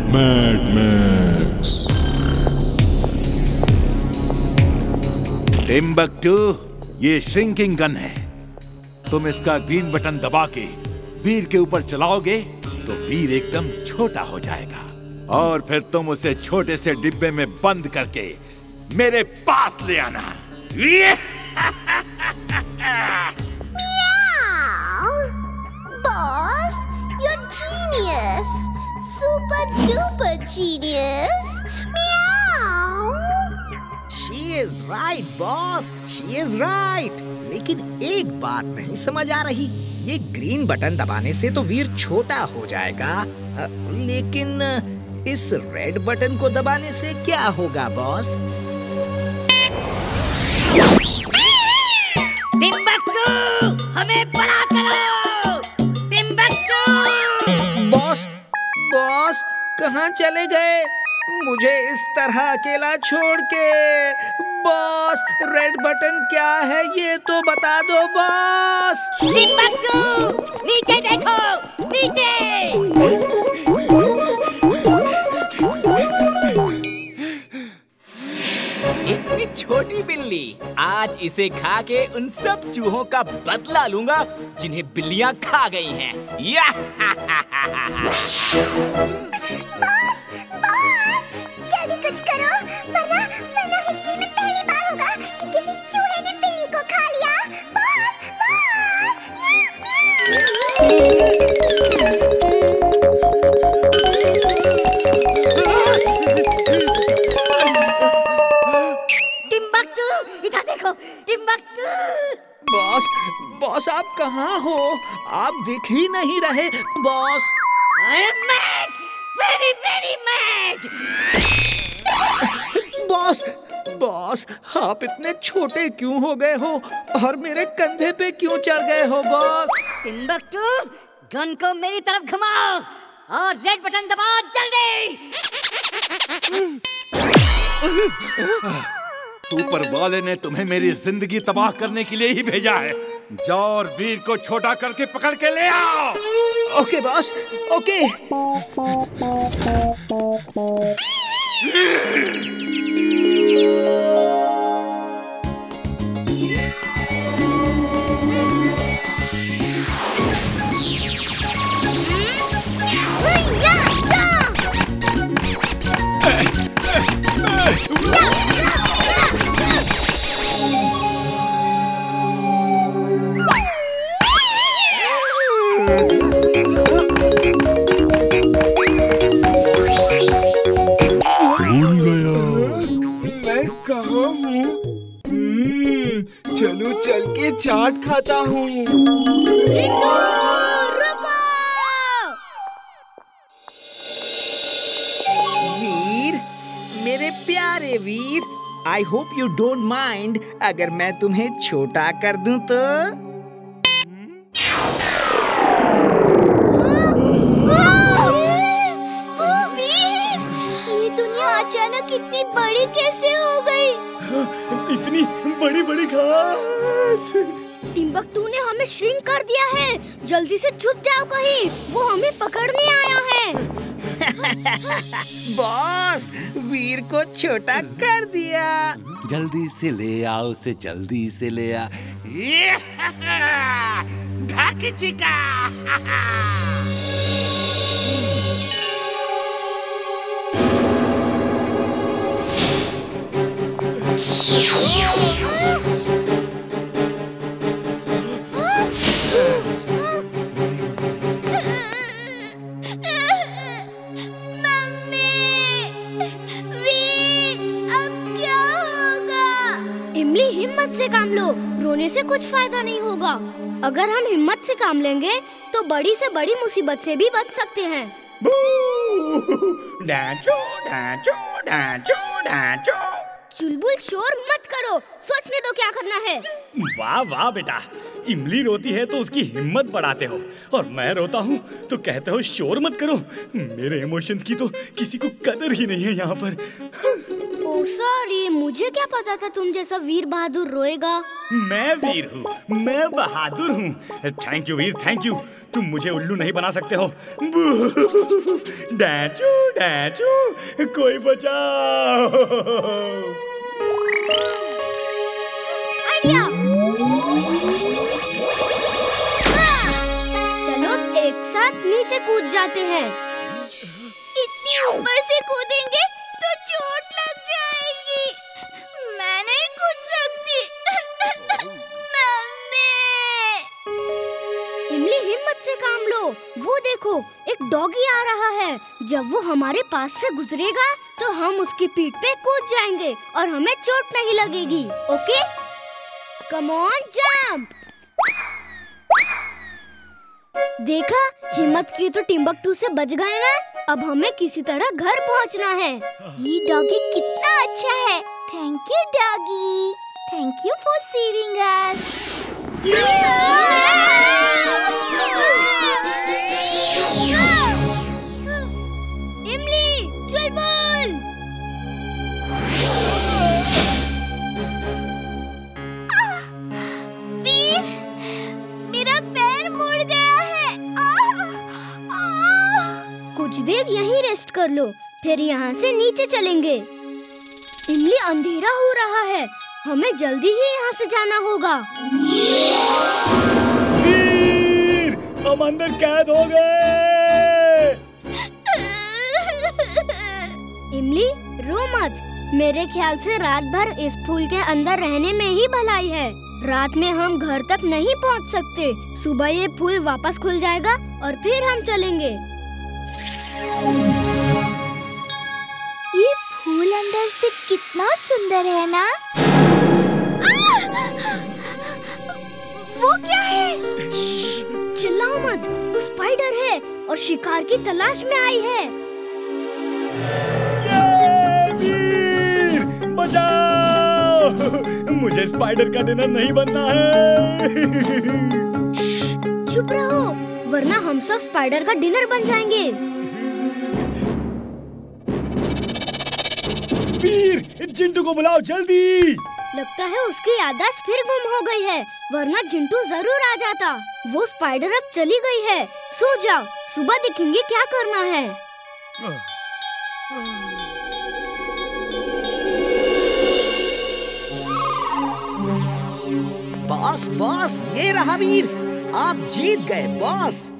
Mad Max. Timbuktu, ये shrinking gun है। तुम इसका ग्रीन बटन दबा के वीर के ऊपर चलाओगे तो वीर एकदम छोटा हो जाएगा और फिर तुम उसे छोटे से डिब्बे में बंद करके मेरे पास ले आना। Boss, you're genius. Super duper genius. Meow. She is right, boss. She is right. लेकिन एक बात नहीं समझ आ रही, ये ग्रीन बटन दबाने से तो वीर छोटा हो जाएगा, लेकिन इस रेड बटन को दबाने से क्या होगा बॉस? टिम्बक्टू, हमें बड़ा करो! टिम्बक्टू! बॉस, कहाँ चले गए? मुझे इस तरह अकेला छोड़ के। बॉस, रेड बटन क्या है ये तो बता दो बॉस। टिम्बक्टू, नीचे देखो, नीचे! इतनी छोटी बिल्ली, आज इसे खा के उन सब चूहों का बदला लूंगा जिन्हें बिल्लियां खा गई हैं। बॉस, जल्दी कुछ करो, वरना हिस्ट्री में पहली बार होगा कि किसी चूहे ने बिल्ली को खा लिया। बॉस, टिम्बक्टू, इधर देखो, टिम्बक्टू! बॉस आप कहाँ हो? आप दिख ही नहीं रहे boss. I am mad, very very mad! Boss, आप इतने छोटे क्यों हो गए हो और मेरे कंधे पे क्यों चढ़ गए हो बॉस? टिम्बक्टू, गन को मेरी तरफ घुमाओ और रेड बटन दबाओ जल्दी! ऊपर वाले ने तुम्हें मेरी जिंदगी तबाह करने के लिए ही भेजा है। जाओ और वीर को छोटा करके पकड़ के ले आओ। Okay boss, okay. चलो चल के चाट खाता हूँ। वीर, मेरे प्यारे Veer, I hope you don't mind अगर मैं तुम्हें छोटा कर दूं तो? वीर, ये दुनिया अचानक इतनी बड़ी कैसे हो गई? इतनी बड़ी बड़ी घास। टिम्बक्टू ने हमें श्रिंक कर दिया है। जल्दी से छुप जाओ कहीं, वो हमें पकड़ने आया है। बॉस, वीर को छोटा कर दिया। जल्दी से ले आओ उसे, जल्दी से ले आ। ढाकी चिका। हिम्मत से काम लो, रोने से कुछ फायदा नहीं होगा। अगर हम हिम्मत से काम लेंगे तो बड़ी से बड़ी मुसीबत से भी बच सकते हैं। चुलबुल शोर मत करो, सोचने दो क्या करना है। वाह वाह बेटा, इमली रोती है तो उसकी हिम्मत बढ़ाते हो और मैं रोता हूँ तो कहते हो शोर मत करो। मेरे इमोशंस की तो किसी को कदर ही नहीं है यहाँ पर। ओह सॉरी, मुझे क्या पता था तुम जैसा वीर बहादुर रोएगा। मैं वीर हूँ, मैं बहादुर हूँ। Thank you Veer, thank you. तुम मुझे उल्लू नहीं बना सकते हो। डैचू डैचू, कोई बचाओ। आइडिया। चलो एक साथ नीचे कूद जाते हैं। इतनी ऊपर से कूदेंगे तो चोट लग जाएगी। मैं नहीं कूद सकती। इमली हिम्मत से काम लो। वो देखो, एक डॉगी आ रहा है। जब वो हमारे पास से गुजरेगा तो हम उसकी पीठ पे कूद जाएंगे और हमें चोट नहीं लगेगी। ओके? Come on, jump. देखा, हिम्मत की तो टिम्बकटू से बच गए ना। अब हमें किसी तरह घर पहुंचना है। ये डॉगी कितना अच्छा है। Thank you doggy. Thank you for saving us. Imli, चल बोल। वीर, मेरा पैर मुड़ गया है। कुछ देर यहीं रेस्ट कर लो, फिर यहाँ से नीचे चलेंगे। इमली, अंधेरा हो रहा है, हमें जल्दी ही यहाँ से जाना होगा। वीर, हम अंदर कैद हो गए। इमली, रो मत। मेरे ख्याल से रात भर इस फूल के अंदर रहने में ही भलाई है। रात में हम घर तक नहीं पहुँच सकते। सुबह ये फूल वापस खुल जाएगा और फिर हम चलेंगे। ये फूल अंदर से कितना सुंदर है ना? वो क्या है? चिल्लाओ मत, वो स्पाइडर है और शिकार की तलाश में आई है। वीर, बचाओ! मुझे स्पाइडर का डिनर नहीं बनना है। चुप रहो, वरना हम सब स्पाइडर का डिनर बन जाएंगे। वीर, चिंटू को बुलाओ जल्दी। लगता है उसकी याददाश्त फिर गुम हो गई है, वरना चिंटू जरूर आ जाता। वो स्पाइडर अब चली गई है। सो जाओ, सुबह देखेंगे क्या करना है। बॉस बॉस, ये रहा वीर। आप जीत गए boss.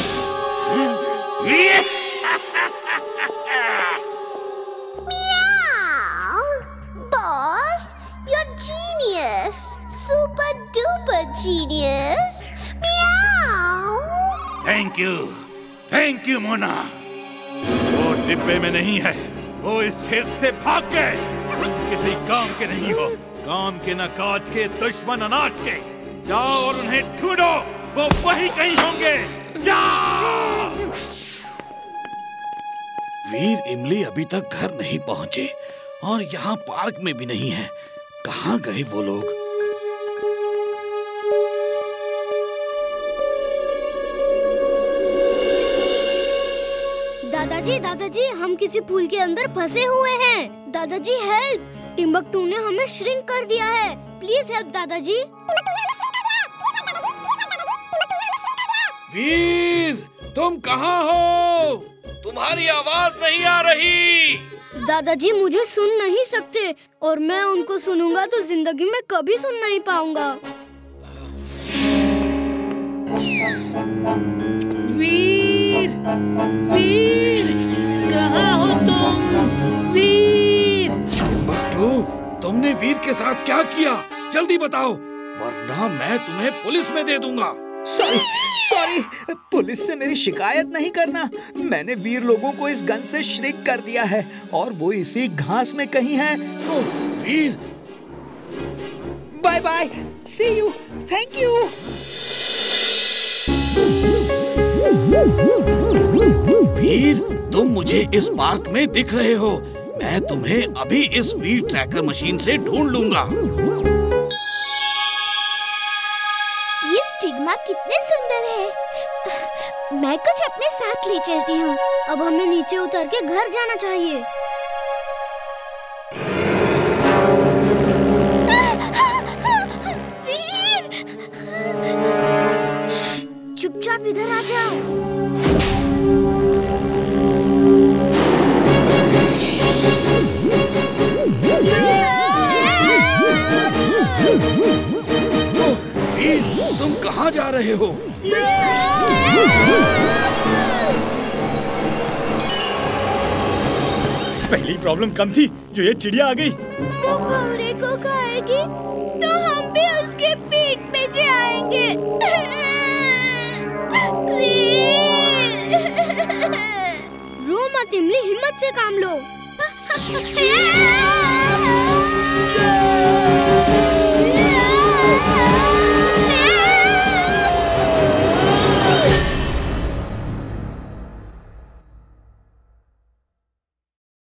Boss, you're genius, super duper genius. Thank you Mona. वो डिब्बे में नहीं है, वो इस क्षेत्र से भाग गए। तुम किसी काम के नहीं हो, काम के न काज के, दुश्मन अनाज के। जाओ और उन्हें ढूंढो, वो वहीं कहीं होंगे। जाओ। वीर, इमली अभी तक घर नहीं पहुंचे और यहाँ पार्क में भी नहीं है। कहाँ गए वो लोग? दादाजी, हम किसी फूल के अंदर फंसे हुए हैं। दादाजी हेल्प! टिम्बकटू ने हमें श्रिंक कर दिया है। प्लीज हेल्प दादाजी। वीर, तुम कहाँ हो? तुम्हारी आवाज नहीं आ रही। दादाजी मुझे सुन नहीं सकते और मैं उनको सुनूंगा तो जिंदगी में कभी सुन नहीं पाऊंगा। वीर, वीर, कहाँ हो तुम? वीर! टिम्बकटू, तुमने वीर के साथ क्या किया? जल्दी बताओ, वरना मैं तुम्हें पुलिस में दे दूंगा। सॉरी, पुलिस से मेरी शिकायत नहीं करना। मैंने वीर लोगों को इस गन से श्रिंक कर दिया है और वो इसी घास में कहीं है। Oh, Veer! Bye bye, see you, thank you. Veer, तुम मुझे इस पार्क में दिख रहे हो। मैं तुम्हें अभी इस वीर ट्रैकर मशीन से ढूंढ लूंगा। ये स्टिग्मा कितने सुंदर है। मैं कुछ अपने साथ ले चलती हूँ। अब हमें नीचे उतर के घर जाना चाहिए। कहाँ जा रहे हो? पहली प्रॉब्लम कम थी जो ये चिड़िया आ गई। वो भौरे को खाएगी तो हम भी उसके पेट पे जाएंगे। रो मत इमली, हिम्मत से काम लो।